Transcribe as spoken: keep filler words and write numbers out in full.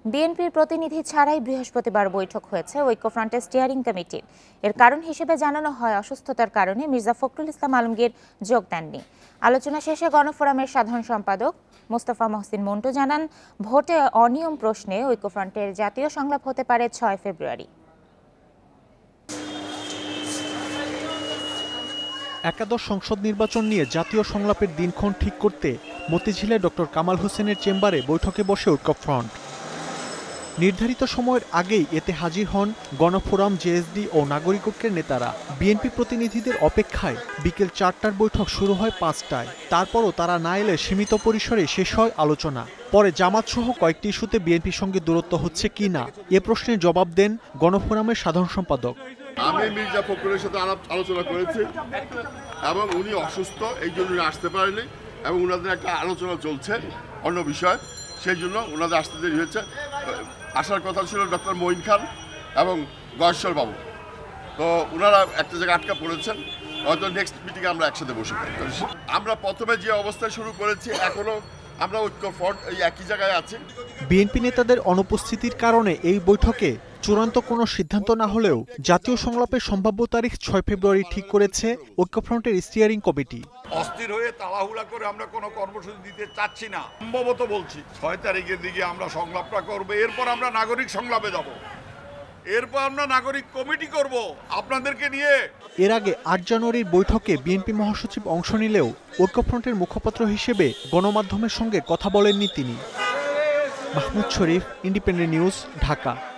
বিএনপির প্রতিনিধি ছাড়াই বৃহস্পতিবার বৈঠক হয়েছে ঐক্য ফ্রন্টের স্টিয়ারিং কমিটির। এর কারণ হিসেবে জানানো হয় অসুস্থতার কারণে মির্জা ফখরুল ইসলাম আলমগীর যোগ দেননি। আলোচনা শেষে গণফোরামের সাধারণ সম্পাদক মোস্তফা মহসিন মন্টু জানান, ভোটে অনিয়ম প্রশ্নে ঐক্য ফ্রন্টের জাতীয় সংলাপ হতে পারে ছয় ফেব্রুয়ারি। একাদশ সংসদ নির্বাচন নিয়ে জাতীয় সংলাপের দিনক্ষণ ঠিক করতে মতিঝিলে ডক্টর কামাল হোসেনের চেম্বারে বৈঠকে বসে ঐক্য ফ্রন্ট। নির্ধারিত সময়ের আগেই এতে হাজির হন গণফোরাম, জেএসডি ও নাগরিক ঐক্যের নেতারা। বিএনপি প্রতিনিধিদের অপেক্ষায় বিকেল চারটার বৈঠক শুরু হয় পাঁচটায়। তারপরও তারা না এলে সীমিত পরিসরে শেষ হয় আলোচনা। পরে জামাতসহ কয়েকটি ইস্যুতে বিএনপির সঙ্গে দূরত্ব হচ্ছে কিনা এ প্রশ্নের জবাব দেন গণফোরামের সাধারণ সম্পাদক। আমি মির্জা ফখরুলের সাথে আলোচনা করেছি এবং উনি অসুস্থ, এই জন্য আসতে পারেনি এবং ওনাদের একটা আলোচনা চলছে অন্য বিষয়, সেই জন্য ওনাদের আসতে দেরি হয়েছে। আসার কথা ছিল ডক্টর মঈন খান এবং গয়েশ্বর বাবু, তো ওনারা একটা জায়গায় আটকা পড়েছেন। হয়তো নেক্সট মিটিংয়ে আমরা একসাথে বসে আমরা প্রথমে যে অবস্থায় শুরু করেছি এখনো আমরা ঐক্য ফ্রন্ট এই একই জায়গায় আছি। বিএনপি নেতাদের অনুপস্থিতির কারণে এই বৈঠকে চূড়ান্ত কোনো সিদ্ধান্ত না হলেও জাতীয় সংলাপের সম্ভাব্য তারিখ ছয় ফেব্রুয়ারি ঠিক করেছে ঐক্যফ্রন্টের স্টিয়ারিং কমিটি। অস্থির হয়ে তাড়াহুড়া করে আমরা কোনো কর্মসূচি দিতে চাচ্ছি না। সম্ভবত বলছি ছয় তারিখের দিকে আমরা সংলাপটা করবো, এরপর আমরা নাগরিক সংলাপে যাব, এরপর আমরা নাগরিক কমিটি করব আপনাদেরকে নিয়ে। এর আগে আট জানুয়ারির বৈঠকে বিএনপি মহাসচিব অংশ নিলেও ঐক্যফ্রন্টের মুখপাত্র হিসেবে গণমাধ্যমের সঙ্গে কথা বলেননি তিনি। Mahmud Sharif, independent news, Dhaka.